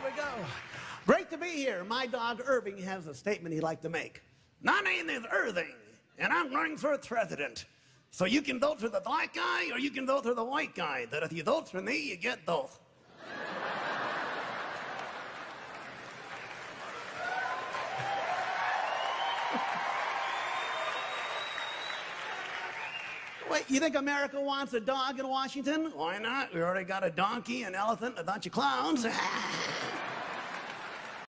we go. Great to be here. My dog Irving has a statement he'd like to make. My name is Irving, and I'm running for president. So you can vote for the black guy, or you can vote for the white guy. That if you vote for me, you get both. Wait, you think America wants a dog in Washington? Why not? We already got a donkey, an elephant, a bunch of clowns.